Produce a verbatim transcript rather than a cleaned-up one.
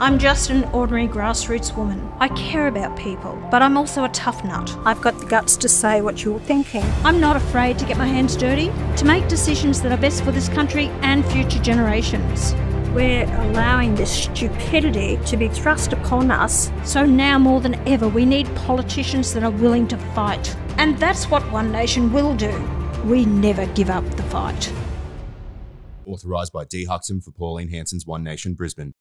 I'm just an ordinary grassroots woman. I care about people, but I'm also a tough nut. I've got the guts to say what you're thinking. I'm not afraid to get my hands dirty, to make decisions that are best for this country and future generations. We're allowing this stupidity to be thrust upon us. So now more than ever, we need politicians that are willing to fight. And that's what One Nation will do. We never give up the fight. Authorised by D. Hanson for Pauline, Hanson's One Nation, Brisbane.